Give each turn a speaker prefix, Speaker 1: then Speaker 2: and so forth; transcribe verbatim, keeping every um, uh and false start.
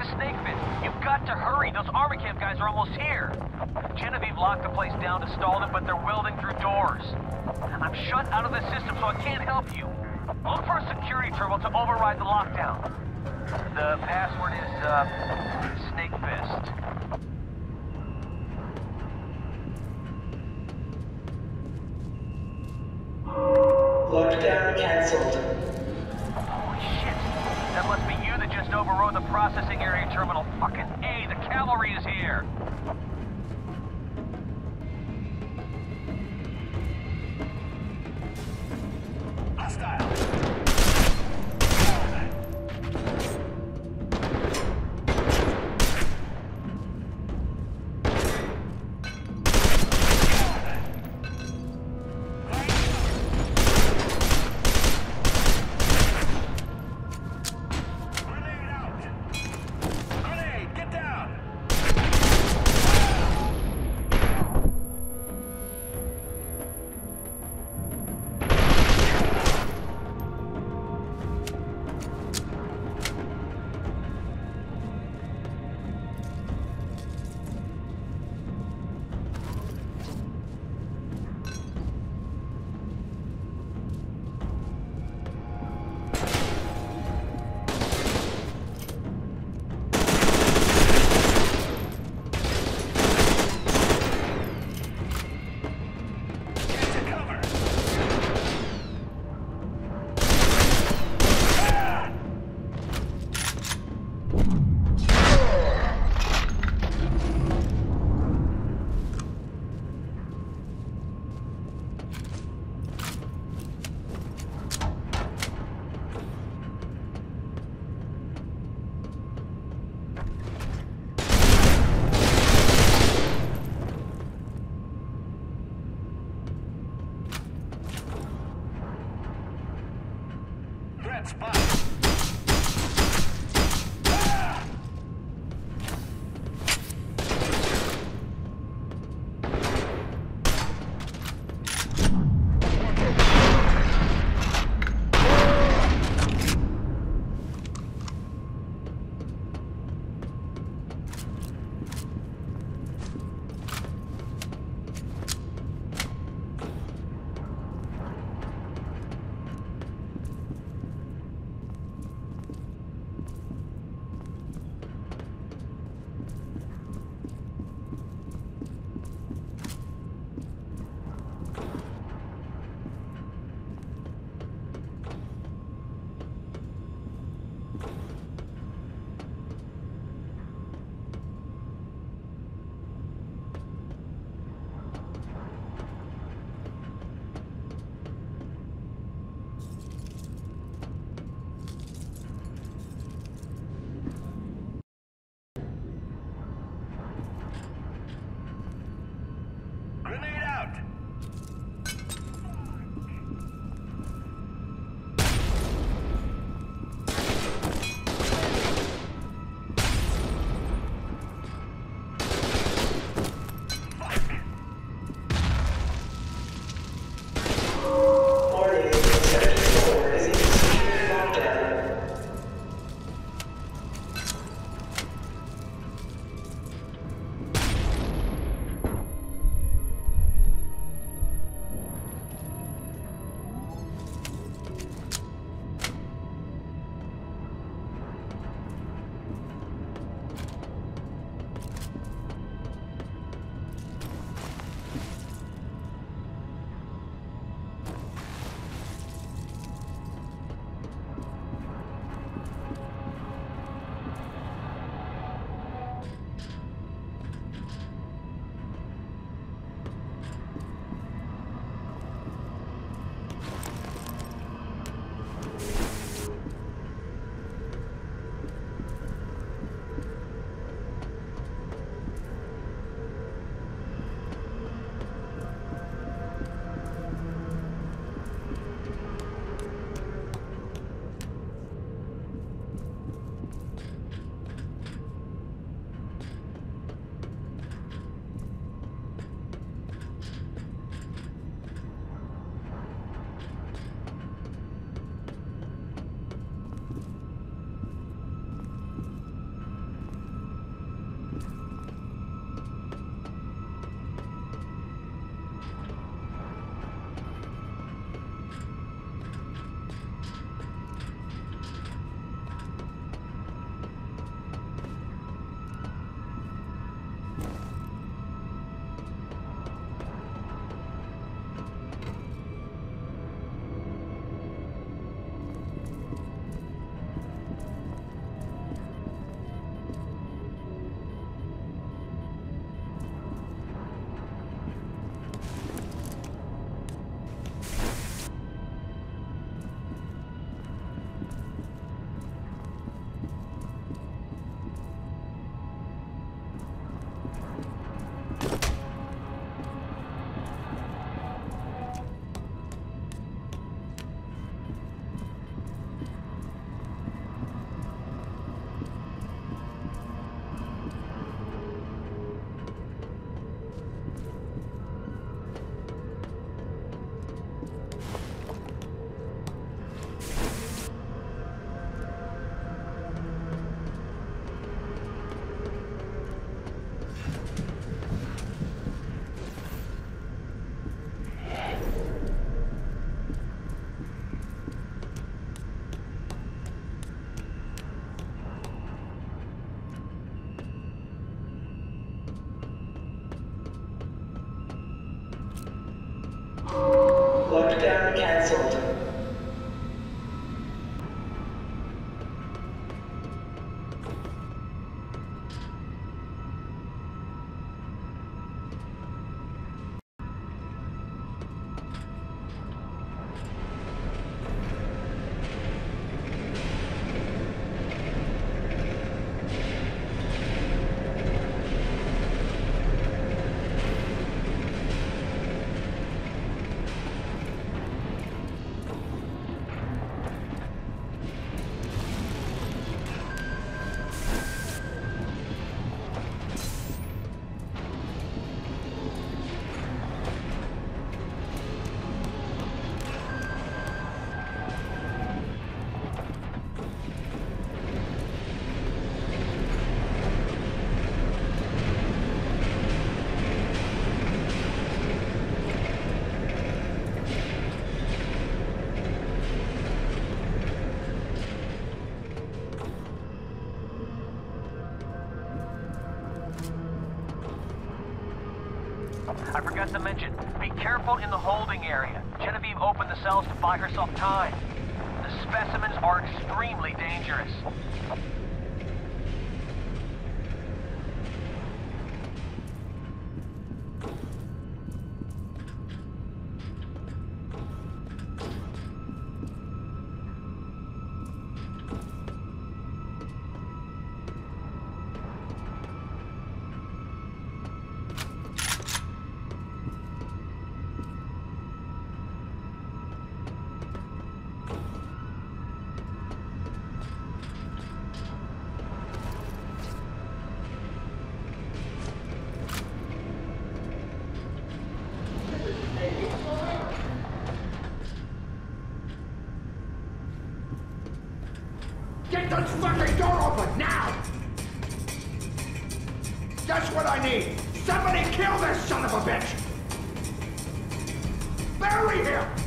Speaker 1: Snake Pit. You've got to hurry. Those Armor Camp guys are almost here. Genevieve locked the place down to stall them, but they're welding through doors. I'm shut out of the system, so I can't help you. Look for a security terminal to override the lockdown. The password is, uh, Snake Fist.
Speaker 2: Lockdown cancelled.
Speaker 1: Holy shit! That must be you that just overrode the processing area terminal. Fucking A, the cavalry is here! Hostile! I forgot to mention, be careful in the holding area. Genevieve opened the cells to buy herself time. The specimens are extremely dangerous.
Speaker 2: Get this fucking door open, now! That's what I need! Somebody kill this son of a bitch! Bury him!